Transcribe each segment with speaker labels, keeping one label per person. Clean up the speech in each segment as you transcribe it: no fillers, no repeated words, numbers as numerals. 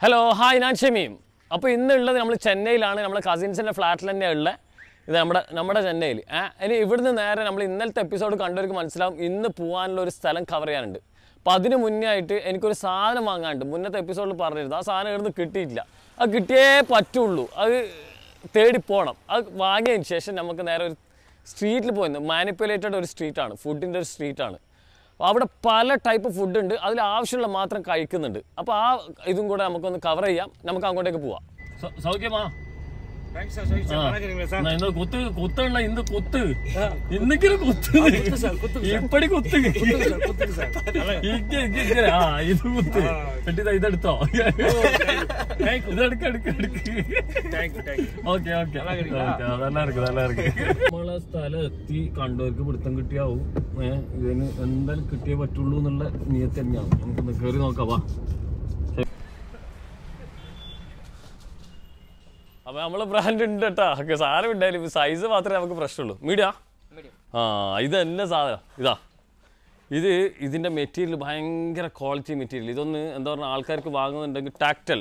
Speaker 1: Hello hi ഞാൻ ഷമീം. അപ്പോൾ ഇന്നുള്ളത് നമ്മൾ ചെന്നൈയിലാണ്. നമ്മൾ കസിൻസിൻ്റെ ഫ്ലാറ്റിൽ തന്നെയാണ് ഉള്ളത്. ഇത് നമ്മുടെ ചെന്നൈയിൽ. ഇനി ഇവിടുന്ന് നേരെ നമ്മൾ ഇന്നലത്തെ എപ്പിസോഡ് കണ്ടവർക്ക് മനസ്സിലാവും ഇന്ന് പോകാനുള്ള ഒരു സ്ഥലം കവർ ചെയ്യാനുണ്ട്. അപ്പോൾ അതിന് മുന്നേ ആയിട്ട് എനിക്കൊരു സാധനം വാങ്ങാനുണ്ട്. മുന്നത്തെ എപ്പിസോഡിൽ പറഞ്ഞിരുന്നു ആ സാധനം ഇവിടുന്ന് കിട്ടിയിട്ടില്ല. അത് കിട്ടിയേ പറ്റുള്ളൂ, അത് തേടി പോകണം. അത് വാങ്ങിയതിന് ശേഷം നമുക്ക് നേരെ ഒരു സ്ട്രീറ്റിൽ പോയിരുന്നു. മാനിപ്പുലേറ്റഡ് ഒരു സ്ട്രീറ്റാണ്, ഫുഡിൻ്റെ ഒരു സ്ട്രീറ്റാണ്. അവിടെ പല ടൈപ്പ് ഫുഡ് ഉണ്ട്, അതിൽ ആവശ്യമുള്ള മാത്രം കഴിക്കുന്നുണ്ട്. അപ്പോൾ ആ ഇതും കൂടെ നമുക്കൊന്ന് കവർ ചെയ്യാം. നമുക്ക് അങ്ങോട്ടേക്ക് പോവാം. സൗഖ്യമാ? കുത്തുള്ള ഇന്ന് കുത്ത് ഇന്നെങ്കിലും കുത്ത് ഇപ്പടി കുത്ത് ഇത് കുത്ത് പെട്ടി ഇതെടുത്തോ? ഓക്കെ ഓക്കെ, നല്ല നമ്മളെ സ്ഥലം എത്തി. കണ്ടവർക്ക് പിടുത്തം കിട്ടിയാവും. ഇതിന് എന്തായാലും കിട്ടിയേ പറ്റുള്ളൂ എന്നുള്ള നിയത്ത് തന്നെയാണ്. നമുക്കൊന്ന് കയറി നോക്കാം. വാ. അപ്പോൾ നമ്മൾ ബ്രാൻഡ് ഉണ്ട് കേട്ടോ. സാധനം ഉണ്ടായാലും സൈസ് മാത്രമേ നമുക്ക് പ്രശ്നമുള്ളൂ. മീഡിയ ഇത് തന്നെ സാധനം ഇതാ. ഇതിൻ്റെ മെറ്റീരിയൽ ഭയങ്കര ക്വാളിറ്റി മെറ്റീരിയൽ. ഇതൊന്ന് എന്താ പറഞ്ഞാൽ ആൾക്കാർക്ക് വാങ്ങുന്നുണ്ടെങ്കിൽ ടാക്റ്റൽ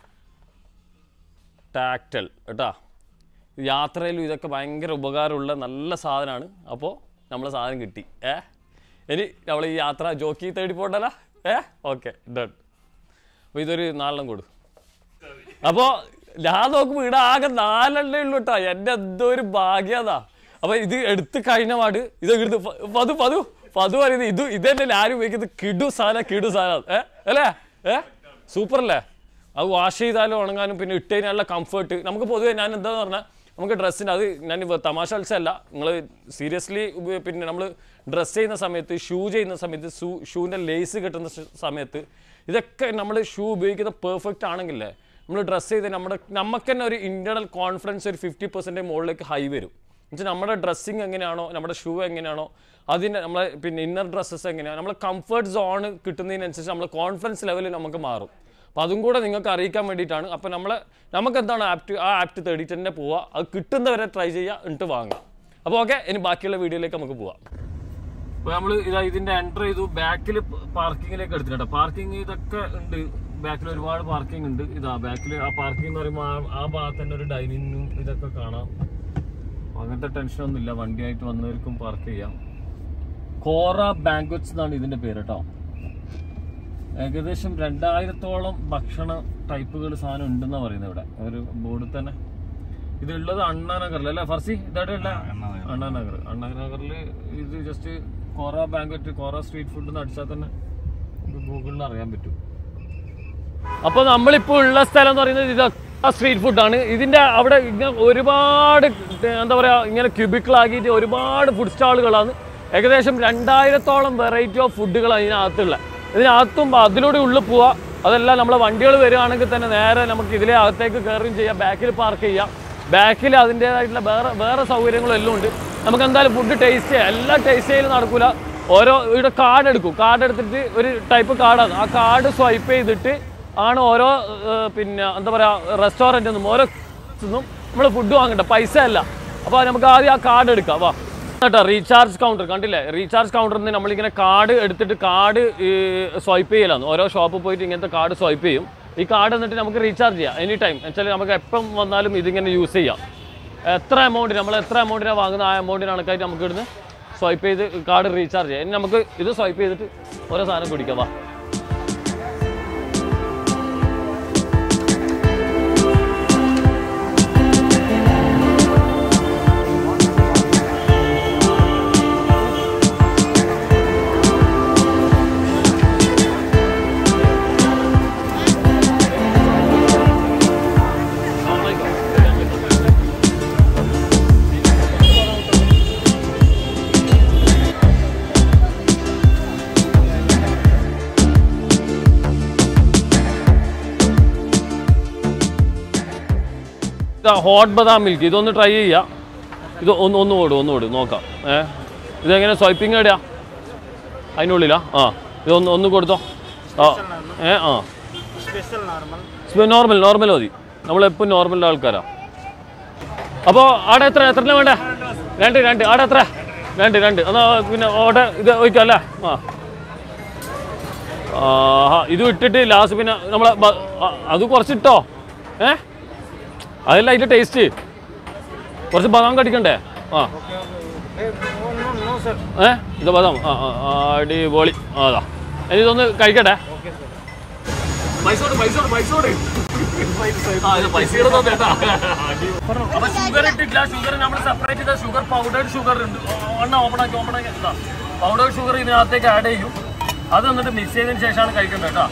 Speaker 1: കേട്ടോ. യാത്രയിലും ഇതൊക്കെ ഭയങ്കര ഉപകാരമുള്ള നല്ല സാധനമാണ്. അപ്പോൾ നമ്മളെ സാധനം കിട്ടി. ഇനി നമ്മൾ ഈ യാത്ര ജോക്കി തേടി പോകണ്ടല്ല. Okay done. അപ്പോൾ ഇതൊരു 4 കൊടു. അപ്പോൾ ഞാൻ നോക്കുമ്പോൾ ഇവിടെ ആകെ 4 ഉള്ളൂ കേട്ടോ. എൻ്റെ എന്തോ ഒരു ഭാഗ്യതാ. അപ്പോൾ ഇത് എടുത്ത് കഴിഞ്ഞ പാട് ഇത് എടുത്ത് പതു പറയുന്നത് ഇത് തന്നെ ആരും ഉപയോഗിക്കുന്നത്. കിടു സാധനം അല്ലേ? സൂപ്പർ അല്ലേ? അത് വാഷ് ചെയ്താലും ഉണങ്ങാനും പിന്നെ ഇട്ട് കഴിഞ്ഞാലുള്ള കംഫർട്ട്. നമുക്ക് പൊതുവേ ഞാൻ എന്താന്ന് പറഞ്ഞാൽ നമുക്ക് ഡ്രസ്സിന് അത് ഞാൻ തമാശ കളിച്ചല്ല, നിങ്ങൾ സീരിയസ്ലി പിന്നെ നമ്മൾ ഡ്രസ്സ് ചെയ്യുന്ന സമയത്ത്, ഷൂ ചെയ്യുന്ന സമയത്ത്, ഷൂവിൻ്റെ ലേസ് കെട്ടുന്ന സമയത്ത് ഇതൊക്കെ നമ്മൾ ഷൂ ഉപയോഗിക്കുന്ന പെർഫെക്റ്റ് ആണെങ്കിലേ നമ്മൾ ഡ്രസ്സ് ചെയ്ത് നമുക്ക് തന്നെ ഒരു ഇൻറ്റേർണൽ കോൺഫിഡൻസ് ഒരു 50% മുകളിലേക്ക് ഹൈ വരും. എന്നുവെച്ചാൽ നമ്മുടെ ഡ്രസ്സിങ് എങ്ങനെയാണോ, നമ്മുടെ ഷൂ എങ്ങനെയാണോ, അതിൻ്റെ നമ്മളെ പിന്നെ ഇന്നർ ഡ്രസ്സസ് എങ്ങനെയാണ്, നമ്മളെ കംഫർട്ട് സോൺ കിട്ടുന്നതിനനുസരിച്ച് നമ്മളെ കോൺഫിഡൻസ് ലെവലിൽ നമുക്ക് മാറും. അപ്പോൾ അതും കൂടെ നിങ്ങൾക്ക് അറിയിക്കാൻ വേണ്ടിയിട്ടാണ്. അപ്പോൾ നമുക്ക് എന്താണ് ആപ്റ്റ് തേടിയിട്ട് തന്നെ പോവുക. അത് കിട്ടുന്നവരെ ട്രൈ ചെയ്യുക, എന്നിട്ട് വാങ്ങുക. അപ്പോൾ ഓക്കെ, ഇനി ബാക്കിയുള്ള വീഡിയോയിലേക്ക് നമുക്ക് പോവാം. അപ്പോൾ നമ്മൾ ഇതിൻ്റെ എൻ്റർ ചെയ്തു. ബാക്കിൽ പാർക്കിങ്ങിലേക്ക് എടുത്തിട്ടുണ്ട്. പാർക്കിംഗ് ഇതൊക്കെ ഉണ്ട്. ബാക്കിൽ ഒരുപാട് പാർക്കിംഗ് ഉണ്ട്. ഇതാ ബാക്കിൽ ആ പാർക്കിംഗ് എന്ന് പറയുമ്പോൾ ആ ഭാഗത്ത് തന്നെ ഒരു ഡൈനിങ്ങും ഇതൊക്കെ കാണാം. അങ്ങനത്തെ ടെൻഷനൊന്നുമില്ല, വണ്ടിയായിട്ട് വന്നവർക്കും പാർക്ക് ചെയ്യാം. കോറ ബാങ്ക്വറ്റ്സ് എന്നാണ് ഇതിൻ്റെ പേര് കേട്ടോ. ഏകദേശം 2000-ഓളം ഭക്ഷണ ടൈപ്പുകൾ സാധനം ഉണ്ടെന്നാണ് പറയുന്നത് ഇവിടെ ഒരു ബോർഡിൽ തന്നെ. ഇതുള്ളത് അണ്ണാനഗറിൽ അല്ലേ ഫർസി? ഇതായിട്ട് ഉള്ള അണ്ണാനഗറിൽ ഇത് just Kora banquet, Kora street food എന്ന് അടിച്ചാൽ തന്നെ ഗൂഗിളിൽ അറിയാൻ പറ്റും. അപ്പോൾ നമ്മളിപ്പോൾ ഉള്ള സ്ഥലം എന്ന് പറയുന്നത് ഇത് സ്ട്രീറ്റ് ഫുഡാണ്. ഇതിൻ്റെ അവിടെ ഇങ്ങനെ ഒരുപാട് എന്താ പറയുക, ഇങ്ങനെ ക്യൂബിക്കിളാക്കിയിട്ട് ഒരുപാട് ഫുഡ് സ്റ്റാളുകളാണ്. ഏകദേശം 2000-ഓളം വെറൈറ്റി ഓഫ് ഫുഡുകളാണ് ഇതിനകത്തുള്ളത്. ഇതിനകത്തും അതിലൂടെ ഉള്ളിൽ പോവുക. അതെല്ലാം നമ്മളെ വണ്ടികൾ വരികയാണെങ്കിൽ തന്നെ നേരെ നമുക്ക് ഇതിലെ അകത്തേക്ക് കയറുകയും ചെയ്യാം. ബാക്കിൽ പാർക്ക് ചെയ്യാം. ബാക്കിൽ അതിൻ്റേതായിട്ടുള്ള വേറെ സൗകര്യങ്ങളും എല്ലാം ഉണ്ട്. നമുക്ക് എന്തായാലും ഫുഡ് ടേസ്റ്റ് ചെയ്യാം. എല്ലാം ടേസ്റ്റ് ചെയ്യൽ നടക്കില്ല. ഇവിടെ കാർഡ് എടുക്കും. കാർഡ് എടുത്തിട്ട് ഒരു ടൈപ്പ് കാർഡാണ്. ആ കാർഡ് സ്വൈപ്പ് ചെയ്തിട്ട് ആണ് ഓരോ പിന്നെ എന്താ പറയുക റെസ്റ്റോറൻറ്റിൽ ഓരോ നമ്മൾ ഫുഡ് വാങ്ങണ്ട, പൈസ അല്ല. അപ്പോൾ നമുക്ക് ആദ്യം ആ കാർഡ് എടുക്കാം. വാ കേട്ടോ. റീചാർജ് കൗണ്ടർ കണ്ടില്ലേ? റീചാർജ് കൗണ്ടറിൽ നിന്ന് നമ്മളിങ്ങനെ കാർഡ് എടുത്തിട്ട് കാർഡ് സ്വൈപ്പ് ചെയ്യലാണ്. ഓരോ ഷോപ്പിൽ പോയിട്ട് ഇങ്ങനത്തെ കാർഡ് സ്വൈപ്പ് ചെയ്യും. ഈ കാർഡ് എന്നിട്ട് നമുക്ക് റീചാർജ് ചെയ്യാം എനി ടൈം. എന്നുവെച്ചാൽ നമുക്ക് എപ്പം വന്നാലും ഇതിങ്ങനെ യൂസ് ചെയ്യാം. എത്ര എമൗണ്ടിനാണ് വാങ്ങുന്നത് ആ എമൗണ്ടിന് കണക്കായിട്ട് നമുക്ക് ഇവിടുന്ന് സ്വൈപ്പ് ചെയ്ത് കാർഡ് റീചാർജ് ചെയ്യാം. ഇനി നമുക്ക് ഇത് സ്വൈപ്പ് ചെയ്തിട്ട് ഓരോ സാധനം കുടിക്കാം. വാ. ഹോട്ട് ബദാം മിൽക്ക് ഇതൊന്ന് ട്രൈ ചെയ്യാം. ഇത് ഒന്ന് ഓടും നോക്കാം. ഇതെങ്ങനെ സ്വൈപ്പിങ് എവിടെയാ? അതിനുള്ളിലാ? ഇത് ഒന്ന് കൊടുത്തോ. നോർമൽ മതി. നമ്മളെപ്പോൾ നോർമലിൻ്റെ ആൾക്കാരാ. അപ്പോൾ അവിടെ എത്ര വേണ്ടേ? 2 അവിടെ എത്ര? 2 എന്നാൽ പിന്നെ അവിടെ ഇത് ഒഴിക്കാം അല്ലേ? ഇത് ഇട്ടിട്ട് ലാസ്റ്റ് പിന്നെ നമ്മളെ അത് കുറച്ചിട്ടോ അതല്ല അതിൻ്റെ ടേസ്റ്റ് കുറച്ച് ബദാം കടിക്കണ്ടേ ഇത് ബദാം അടിപൊളി അതാ ഇനി ഇതൊന്ന് കഴിക്കട്ടെ ഷുഗർ ഇട്ടിട്ടില്ല ഷുഗർ നമ്മൾ സെപ്പറേറ്റ് ചെയ്ത ഷുഗർ പൗഡേർഡ് ഷുഗർ ഉണ്ട് ഓപ്പണാക്കി പൗഡേർഡ് ഷുഗർ ഇതിനകത്തേക്ക് ആഡ് ചെയ്യും അത് എന്നിട്ട് മിക്സ് ചെയ്തതിന് ശേഷമാണ് കഴിക്കേണ്ടത് കേട്ടോ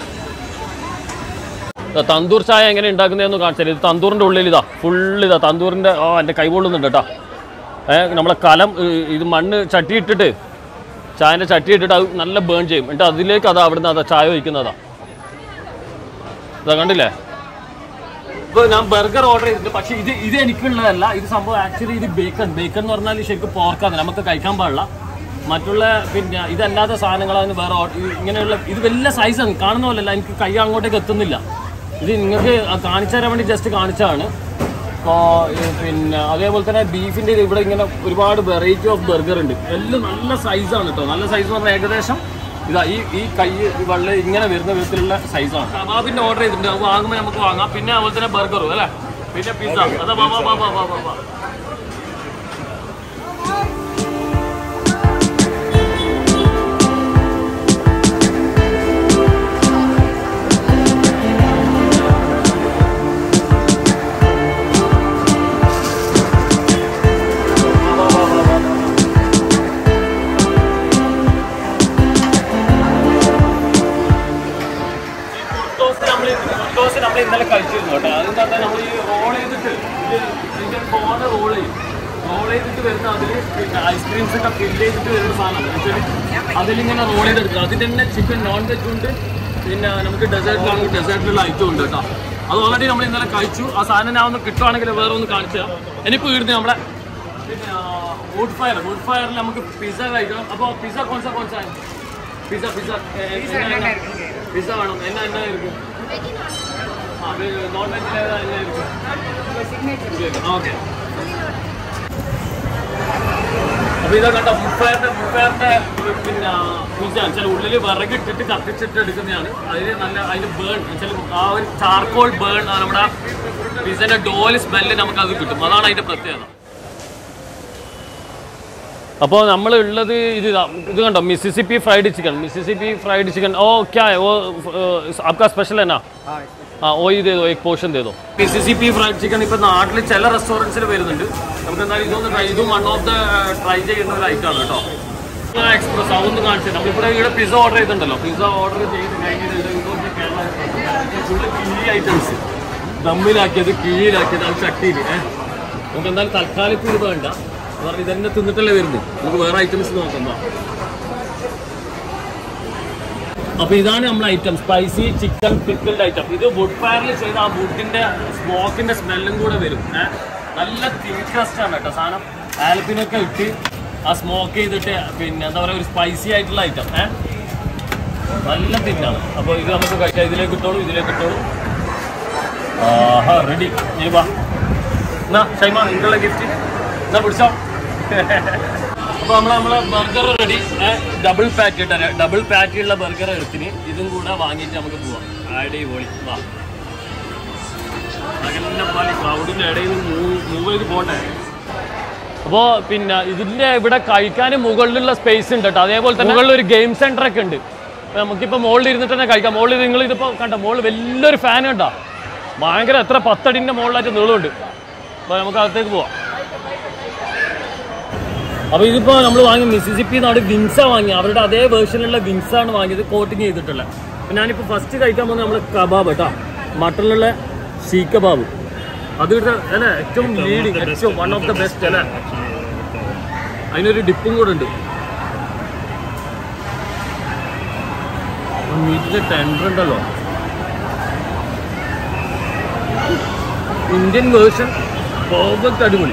Speaker 1: തന്തൂർ ചായ എങ്ങനെ ഉണ്ടാക്കുന്നതെന്ന് കാണിച്ചാൽ ഇത് തന്തൂറിൻ്റെ ഉള്ളിൽ ഇതാ ഫുള്ള് ഇതാ തന്തൂറിൻ്റെ എൻ്റെ കൈ പൊള്ളുന്നുണ്ട് കേട്ടോ നമ്മളെ കലം ഇത് മണ്ണ് ചട്ടി ഇട്ടിട്ട് ചായൻ്റെ ചട്ടി ഇട്ടിട്ട് അത് നല്ല ബേൺ ചെയ്യും എന്നിട്ട് അതിലേക്ക് അതാ അവിടുന്ന് അതാ ചായ വയ്ക്കുന്നതാ ഇതാ കണ്ടില്ലേ ഇപ്പോൾ ഞാൻ ബർഗർ ഓർഡർ ചെയ്തിട്ടുണ്ട് പക്ഷേ ഇത് എനിക്കുള്ളതല്ല ഇത് സംഭവം ആക്ച്വലി ഇത് ബേക്കൺ എന്ന് പറഞ്ഞാൽ ശരിക്കും പോർക്കാണ് നമുക്ക് കഴിക്കാൻ പാടില്ല മറ്റുള്ള പിന്നെ ഇതല്ലാത്ത സാധനങ്ങളാണ് വേറെ ഇങ്ങനെയുള്ള ഇത് വലിയ സൈസാണ് കാണുന്ന പോലെയല്ല എനിക്ക് കൈ അങ്ങോട്ടേക്ക് എത്തുന്നില്ല ഇത് നിങ്ങൾക്ക് കാണിച്ചു തരാൻ വേണ്ടി ജസ്റ്റ് കാണിച്ചതാണ് അപ്പോൾ പിന്നെ അതേപോലെ തന്നെ ബീഫിൻ്റെ ഇവിടെ ഇങ്ങനെ ഒരുപാട് വെറൈറ്റി ഓഫ് ബർഗർ ഉണ്ട് എല്ലാം നല്ല സൈസാണ് കേട്ടോ നല്ല സൈസ് എന്ന് പറഞ്ഞാൽ ഏകദേശം ഇതാ ഈ കൈ വെള്ളം ഇങ്ങനെ വരുന്ന വിധത്തിലുള്ള സൈസാണ് കബാബിൻ്റെ ഓർഡർ ചെയ്തിട്ടുണ്ട് അത് വാങ്ങുമ്പോൾ നമുക്ക് വാങ്ങാം പിന്നെ അതുപോലെ തന്നെ ബർഗറും അല്ലേ പിന്നെ പിസ്സ അതാ വാ നമ്മൾ ഇന്നലെ കഴിച്ചിരുന്നു കേട്ടോ അതിൻ്റെ അകത്ത് നമ്മൾ ഈ റോൾ ചെയ്തിട്ട് ഇതിൻ്റെ കോണ് റോൾ ചെയ്തിട്ട് വരുന്ന അതിൽ പിന്നെ ഐസ്ക്രീംസ് ഒക്കെ ഫില്ല് ചെയ്തിട്ട് വരുന്ന സാധനം ആക്ച്വലി അതിലിങ്ങനെ റോൾ ചെയ്തെടുക്കുക അതിൽ തന്നെ ചിക്കൻ നോൺ വെജ് ഉണ്ട് പിന്നെ നമുക്ക് ഡെസേർട്ടിലാണെങ്കിൽ ഡെസേർട്ടിലുള്ള ഐറ്റം ഉണ്ട് കേട്ടോ അത് ഓൾറെഡി നമ്മൾ ഇന്നലെ കഴിച്ചു ആ സാധനം ഞാൻ ഒന്ന് കിട്ടുവാണെങ്കിൽ വേറെ ഒന്ന് കാണിച്ചു തരാം എനിക്കിപ്പോൾ ഇടുന്നു നമ്മളെ പിന്നെ വുഡ് ഫയറിൽ നമുക്ക് പിസ്സ കഴിക്കണം അപ്പോൾ പിസ്സ കോൺസ പിസ്സ വേണം എന്നാ ഇരിക്കും നോൺ വെജിൽ ഓക്കെ അപ്പോൾ ഇതാ കണ്ട മുപ്പയറിൻ്റെ പിന്നെ പിസ്സ വെച്ചാൽ ഉള്ളിൽ വിറകിട്ടിട്ട് കത്തിച്ചിട്ട് എടുക്കുന്നതാണ് അതിൽ നല്ല അതിന് ബേൺ വെച്ചാൽ ആ ഒരു ചാർക്കോൾ ബേൺ നമ്മുടെ പിസ്സൻ്റെ ഡോയിൽ സ്മെല്ല് നമുക്കത് കിട്ടും അതാണ് അതിൻ്റെ പ്രത്യേകത അപ്പോൾ നമ്മൾ ഉള്ളത് ഇത് കണ്ടോ മിസിസിപ്പി ഫ്രൈഡ് चिकन ओ क्या है वो आपका स्पेशल है ना हाँ वही दे दो एक पोर्शन दे दो मिसिसिपी फ्രൈഡ് ചിക്കൻ ഇപ്പോൾ നാട്ടിൽ ചില റെസ്റ്റോറൻറ്റ്സിൽ വരുന്നുണ്ട് നമുക്ക് എന്തായാലും ഇതൊന്ന് ട്രൈ ഇതും വൺ ഓഫ് ദ ട്രൈ ചെയ്യുന്ന ഒരു ഐറ്റമാണ് കേട്ടോ എക്സ്പ്രസ് അതൊന്ന് കാണിച്ചത് നമ്മളിവിടെ ഇവിടെ പിസ്സ ഓർഡർ ചെയ്തിട്ടുണ്ടല്ലോ പിസ്സ ഓർഡർ ചെയ്ത് കഴിഞ്ഞിട്ട് ഫുള്ള് കിഴി ഐറ്റംസ് ദമ്മിലാക്കിയത് കിഴിയിലാക്കിയത് അത് ചട്ടിയിൽ നമുക്ക് എന്തായാലും തൽക്കാലത്തിൽ ഇത് വേണ്ട പറഞ്ഞ് ഇതന്നെ തിന്നിട്ടല്ലേ വരുന്നത് നമുക്ക് വേറെ ഐറ്റംസ് നോക്കാം അപ്പോൾ ഇതാണ് നമ്മളെ item spicy chicken pickled item ഇത് വുഡ് ഫയറിൽ ചെയ്ത ആ വുഡിൻ്റെ സ്മോക്കിൻ്റെ സ്മെല്ലും കൂടെ വരും നല്ല തിൻക്രസ്റ്റാണ് കേട്ടോ സാധനം ആൽപ്പിനൊക്കെ ഇട്ട് ആ സ്മോക്ക് ചെയ്തിട്ട് പിന്നെ എന്താ പറയുക ഒരു സ്പൈസി ആയിട്ടുള്ള ഐറ്റം നല്ല തിന്നാണ് അപ്പോൾ ഇത് നമുക്ക് കഴിക്കാം ഇതിലേക്ക് ഇട്ടോളൂ ആഹാ റെഡി നീ വാ എന്നാ ഷൈമ നിങ്ങളുടെ ഗിഫ്റ്റ് എന്നാ പിടിച്ചോ അപ്പോൾ നമ്മളെ ബർഗർ റെഡി ഡബിൾ പാറ്റിയുള്ള ബർഗർ എടുത്തിന് ഇതും കൂടെ വാങ്ങിയിട്ട് നമുക്ക് പോവാം അടിപൊളി വാ അങ്ങനെ ക്രൗഡിൻ്റെ ഇടയിൽ മൂവ് ചെയ്ത് പോട്ടെ അപ്പോൾ പിന്നെ ഇതിൻ്റെ ഇവിടെ കഴിക്കാൻ മുകളിലുള്ള സ്പേസ് ഉണ്ട് കേട്ടോ അതേപോലെ തന്നെ മുകളിൽ ഒരു ഗെയിം സെൻ്റർ ഒക്കെ ഉണ്ട് നമുക്കിപ്പോൾ മുകളിൽ ഇരുന്നിട്ട് തന്നെ കഴിക്കാം മുകളിൽ നിങ്ങൾ ഇതിപ്പോൾ കണ്ടോ മുകളിൽ വലിയൊരു ഫാൻ കണ്ടോ ഭയങ്കര എത്ര 10 അടിൻ്റെ മുകളിലായിട്ട് നീളമുണ്ട് അപ്പോൾ നമുക്ക് അകത്തേക്ക് പോവാം അപ്പോൾ ഇതിപ്പോൾ നമ്മൾ വാങ്ങി മിസിസിപ്പി നാട് വിങ്സ വാങ്ങി അവരുടെ അതേ വേർഷനിലുള്ള വിങ്സാണ് വാങ്ങിയത് കോട്ടിങ് ചെയ്തിട്ടുള്ളത് അപ്പോൾ ഞാനിപ്പോൾ ഫസ്റ്റ് കഴിക്കാൻ പോകുന്നത് നമ്മൾ കബാബ് കേട്ടോ മട്ടണിലുള്ള ഷീ കബാബ് അത് അല്ലേ ഏറ്റവും ലീഡിങ് ഏറ്റവും വൺ ഓഫ് ദ ബെസ്റ്റ് അല്ലേ അതിനൊരു ഡിപ്പും കൂടെ ഉണ്ട് മീറ്റിൻ്റെ ടെൻഡർ ഉണ്ടല്ലോ ഇന്ത്യൻ വേർഷൻ പെർഫെക്റ്റ് അടിപൊളി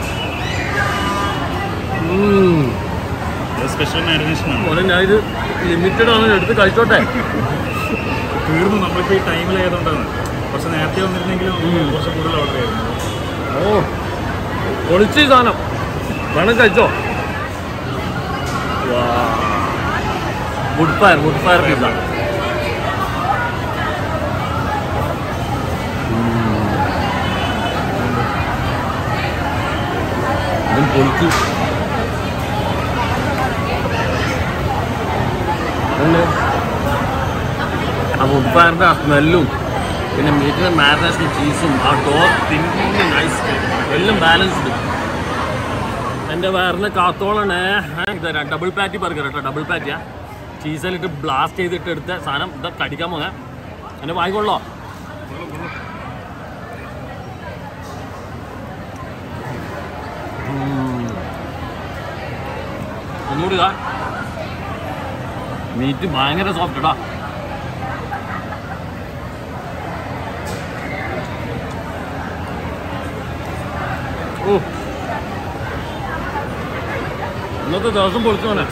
Speaker 2: സ്പെഷ്യൽ മാരിനേഷനാണ്
Speaker 1: ഞാൻ ഇത് ലിമിറ്റഡ് ആണ് എടുത്ത് കഴിച്ചോട്ടെ
Speaker 2: തീർന്നു നമ്മളിപ്പോൾ ഈ ടൈമിലായതുകൊണ്ടാണ് കുറച്ച് നേരത്തെ വന്നിരുന്നെങ്കിലും കുറച്ച് കൂടുതൽ ഓർഡർ ചെയ്യുന്നത്
Speaker 1: ഓ പൊളിച്ച് സാധനം വേണം കഴിച്ചോ വുഡ് ഫയർ പിസ്സ ഇതും പൊളിച്ചു. ആ ഫുഡ്പാറിൻ്റെ ആ സ്മെല്ലും പിന്നെ മീറ്റിൻ്റെ മാരിനേഷനും ചീസും ആ ടോപ്പ് തിങ്ങി നൈസ് എല്ലാം ബാലൻസ്ഡ്. എൻ്റെ വയറിന് കാത്തോളണേ. ഇതാ ഡബിൾ പാറ്റി ബർഗർ കേട്ടോ, ഡബിൾ പാറ്റിയാ. ചീസിലിട്ട് ബ്ലാസ്റ്റ് ചെയ്തിട്ട് എടുത്ത സാധനം ഇതൊക്കെ അടിക്കാൻ പോകാൻ എന്നെ വാങ്ങിക്കൊള്ളോ. ഒന്നുകൂടി ഇതാ മീറ്റ് ഭയങ്കര സോഫ്റ്റ് കേട്ടോ. ഓ ഇന്നത്തെ ദിവസം പൊളിച്ചു പോണേ.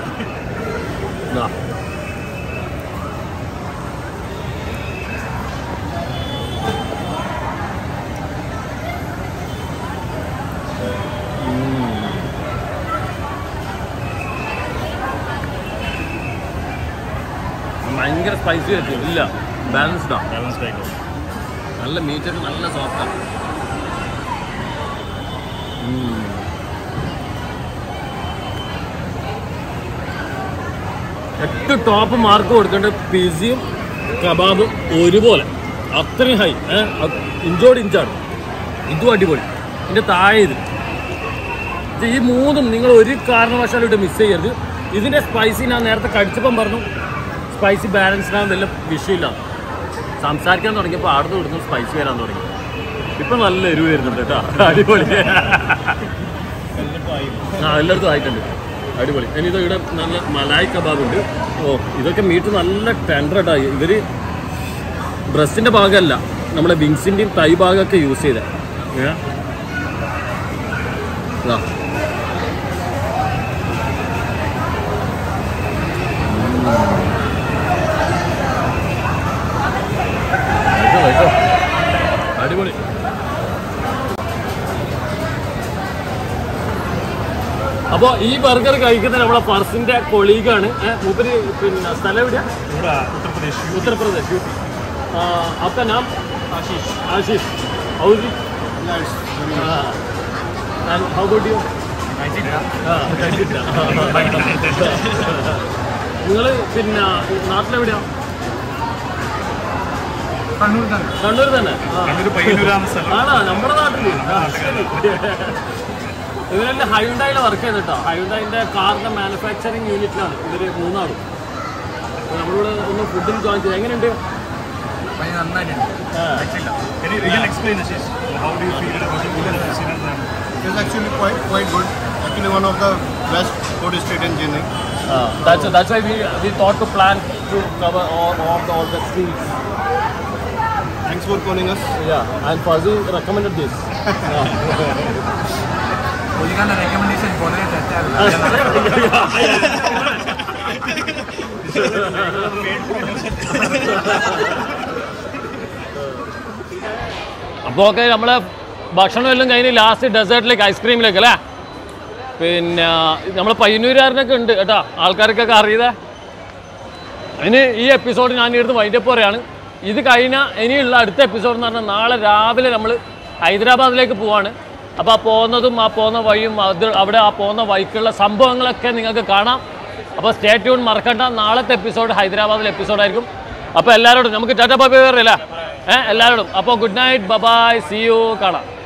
Speaker 1: ഭയങ്കര സ്പൈസി ആയിരിക്കും. ഇല്ല, ബാലൻസ്ഡാണ്. നല്ല മീറ്റൊക്കെ നല്ല സോഫ്റ്റാണ്. ഏറ്റവും ടോപ്പ് മാർക്ക് കൊടുക്കേണ്ട പിസയും കബാബും ഒരുപോലെ, അത്രയും ഹൈ. ഇഞ്ചോട് ഇഞ്ചാണ്. ഇതും അടിപൊളി. ഇതിൻ്റെ താഴെ ഇത് ഈ മൂന്നും നിങ്ങൾ ഒരു കാരണവശാലും ഇവിടെ മിസ് ചെയ്യരുത്. ഇതിൻ്റെ സ്പൈസി ഞാൻ നേരത്തെ കടിച്ചപ്പം പറഞ്ഞു, സ്പൈസി ബാലൻസ്ഡാകാൻ വല്ല വിഷയമില്ല. സംസാരിക്കാൻ തുടങ്ങിയപ്പോൾ ആടുന്ന് കൊടുക്കുന്ന സ്പൈസി വരാൻ തുടങ്ങി. ഇപ്പം നല്ല എരിവ് വരുന്നുണ്ട് കേട്ടോ, അടിപൊളി. എല്ലായിടത്തും ആയിട്ടുണ്ട്, അടിപൊളി. ഇനി ഇത് ഇവിടെ നല്ല മലായ് കബാബ് ഉണ്ട്. ഓ ഇതൊക്കെ മീറ്റ് നല്ല ടെൻഡറായി. ഇവർ ബ്രസ്റ്റിൻ്റെ ഭാഗമല്ല, നമ്മളെ വിങ്സിൻ്റെയും തൈ ഭാഗമൊക്കെ യൂസ് ചെയ്തേ. അടിപൊളി. അപ്പോൾ ഈ ബർഗർ കഴിക്കുന്നത് നമ്മളെ പർസിന്റെ കൊളീഗാണ്. മൂപ്പര് പിന്നെ സ്ഥലം എവിടെയാ? ഉത്തർപ്രദേശ്. आपका नाम? आशीष. How is it? Nice. And how about you? നിങ്ങൾ പിന്നെ നാട്ടിലെവിടെയാ? കണ്ണൂർ തന്നെ. ആണോ? നമ്മുടെ നാട്ടില്. ഇവരെല്ലാം ഹൈണ്ടായിലെ വർക്ക് ചെയ്തിട്ടോ. ഹൈണ്ടായിൻ്റെ കാറിൻ്റെ മാനുഫാക്ചറിങ് യൂണിറ്റിലാണ് ഇവർ മൂന്നാളും. നമ്മളിവിടെ ഒന്ന് ഫുഡിൽ ജോയിൻ ചെയ്ത് എങ്ങനെയുണ്ട്?
Speaker 3: It's actually quite good. Actually, one of the best food street in Chennai.
Speaker 1: That's why we thought to plan to cover all the streets.
Speaker 3: Thanks for calling us.
Speaker 1: Yeah, and Fazil recommended this.
Speaker 4: Pujikan recommendation boleh tetap.
Speaker 1: അപ്പോൾ ഒക്കെ നമ്മളെ ഭക്ഷണം എല്ലാം കഴിഞ്ഞ് last ഡെസേർട്ടിലേക്ക് ഐസ്ക്രീമിലേക്ക് അല്ലേ. പിന്നെ നമ്മൾ പയ്യന്നൂരുകാരനൊക്കെ ഉണ്ട് കേട്ടോ, ആൾക്കാർക്കൊക്കെ അറിയതേ. അതിന് ഈ എപ്പിസോഡ് ഞാൻ ഇവിടുന്ന് വൈൻഡപ്പ് പറയാണ്. ഇത് കഴിഞ്ഞാൽ ഇനിയുള്ള അടുത്ത എപ്പിസോഡ് എന്ന് പറഞ്ഞാൽ നാളെ രാവിലെ നമ്മൾ ഹൈദരാബാദിലേക്ക് പോവാണ്. അപ്പോൾ ആ പോകുന്നതും ആ പോകുന്ന വഴിയും അത് അവിടെ ആ പോകുന്ന വഴിക്കുള്ള സംഭവങ്ങളൊക്കെ നിങ്ങൾക്ക് കാണാം. അപ്പോൾ സ്റ്റേ ട്യൂൺ മറക്കണ്ട. നാളത്തെ എപ്പിസോഡ് ഹൈദരാബാദിലെ എപ്പിസോഡായിരിക്കും. അപ്പോൾ എല്ലാവരോടും നമുക്ക് ടാറ്റാ ബൈ ബൈ പറയല്ലേ എല്ലാവരോടും. അപ്പോൾ good night, bye bye, see you, കാണാം.